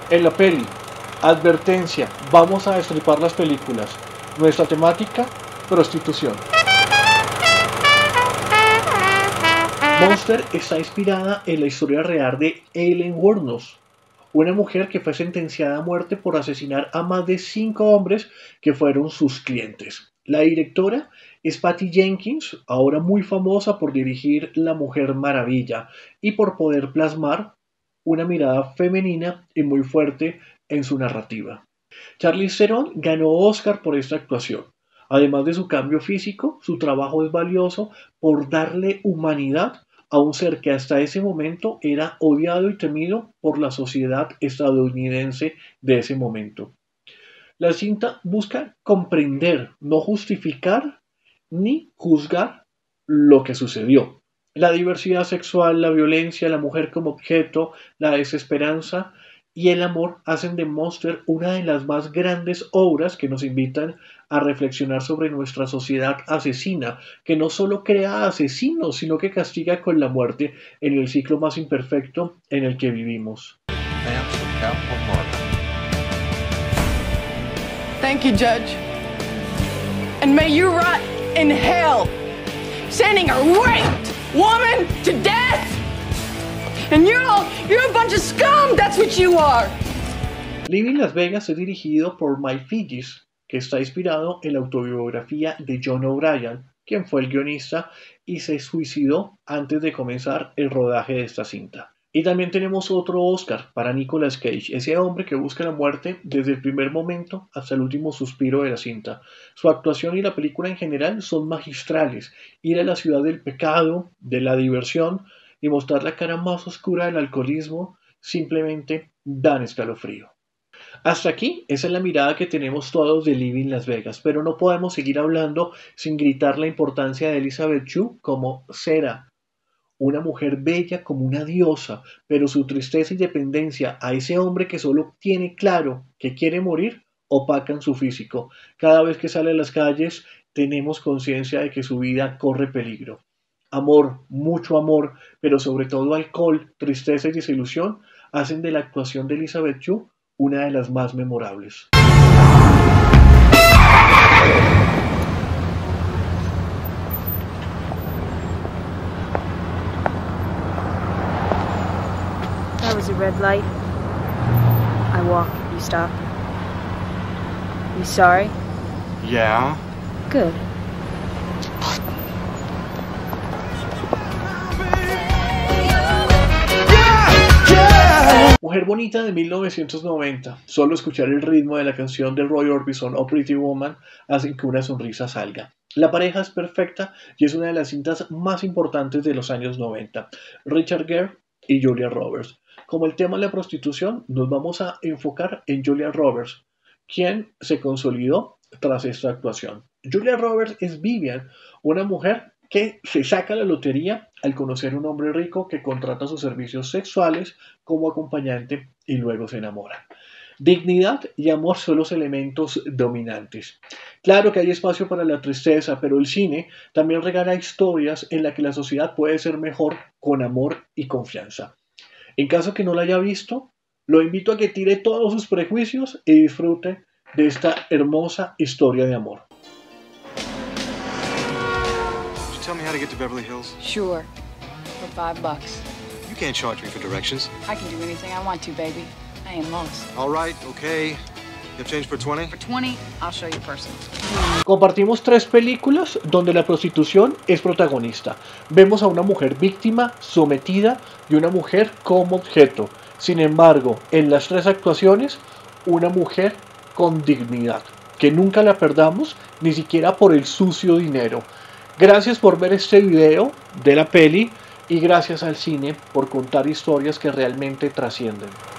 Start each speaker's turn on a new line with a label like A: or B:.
A: En la peli, advertencia, vamos a destripar las películas. Nuestra temática, prostitución. Monster está inspirada en la historia real de Aileen Wuornos, una mujer que fue sentenciada a muerte por asesinar a más de 5 hombres que fueron sus clientes. La directora es Patty Jenkins, ahora muy famosa por dirigir La Mujer Maravilla y por poder plasmar una mirada femenina y muy fuerte en su narrativa. Charlize Theron ganó Oscar por esta actuación. Además de su cambio físico, su trabajo es valioso por darle humanidad a un ser que hasta ese momento era odiado y temido por la sociedad estadounidense de ese momento. La cinta busca comprender, no justificar ni juzgar lo que sucedió. La diversidad sexual, la violencia, la mujer como objeto, la desesperanza y el amor hacen de Monster una de las más grandes obras que nos invitan a reflexionar sobre nuestra sociedad asesina, que no solo crea asesinos, sino que castiga con la muerte en el ciclo más imperfecto en el que vivimos.
B: Thank you, Judge. And may you rot in hell, sending a raped woman to death. And you're a bunch of scum, that's what you are.
A: Living Las Vegas es dirigido por Mike Figgis, que está inspirado en la autobiografía de John O'Brien, quien fue el guionista y se suicidó antes de comenzar el rodaje de esta cinta. Y también tenemos otro Oscar para Nicolas Cage, ese hombre que busca la muerte desde el primer momento hasta el último suspiro de la cinta. Su actuación y la película en general son magistrales. Ir a la ciudad del pecado, de la diversión y mostrar la cara más oscura del alcoholismo simplemente dan escalofrío. Hasta aquí, esa es la mirada que tenemos todos de Living Las Vegas, pero no podemos seguir hablando sin gritar la importancia de Elizabeth Shue como Sera, una mujer bella como una diosa, pero su tristeza y dependencia a ese hombre que solo tiene claro que quiere morir, opacan su físico. Cada vez que sale a las calles, tenemos conciencia de que su vida corre peligro. Amor, mucho amor, pero sobre todo alcohol, tristeza y desilusión hacen de la actuación de Elizabeth Shue una de las más memorables.
C: That was a red light. I walk, you stop. You sorry?
D: Yeah.
C: Good.
A: Mujer Bonita de 1990. Solo escuchar el ritmo de la canción de Roy Orbison o Pretty Woman hace que una sonrisa salga. La pareja es perfecta y es una de las cintas más importantes de los años 90. Richard Gere y Julia Roberts. Como el tema de la prostitución, nos vamos a enfocar en Julia Roberts, quien se consolidó tras esta actuación. Julia Roberts es Vivian, una mujer que se saca la lotería al conocer a un hombre rico que contrata sus servicios sexuales como acompañante y luego se enamora. Dignidad y amor son los elementos dominantes. Claro que hay espacio para la tristeza, pero el cine también regala historias en las que la sociedad puede ser mejor con amor y confianza. En caso que no la haya visto, lo invito a que tire todos sus prejuicios y disfrute de esta hermosa historia de amor.
D: Tell me how to get to Beverly Hills.
B: Sure. For $5.
D: You can't charge me for directions.
B: I can do anything I want to, baby. I am Lois.
D: All right, okay. You have change for 20?
B: For 20, I'll show you personally.
A: Compartimos 3 películas donde la prostitución es protagonista. Vemos a una mujer víctima, sometida y una mujer como objeto. Sin embargo, en las 3 actuaciones, una mujer con dignidad. Que nunca la perdamos, ni siquiera por el sucio dinero. Gracias por ver este video de la peli y gracias al cine por contar historias que realmente trascienden.